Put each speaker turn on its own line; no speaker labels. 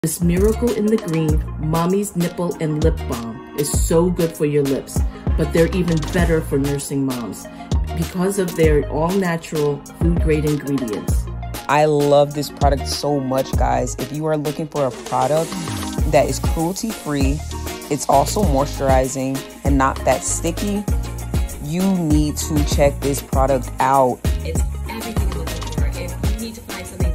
This miracle in the green, Mommy's Nipple and Lip Balm is so good for your lips, but they're even better for nursing moms because of their all-natural food-grade ingredients.
I love this product so much, guys. If you are looking for a product that is cruelty-free, it's also moisturizing and not that sticky, you need to check this product out.
It's everything you're looking for. If you need to find something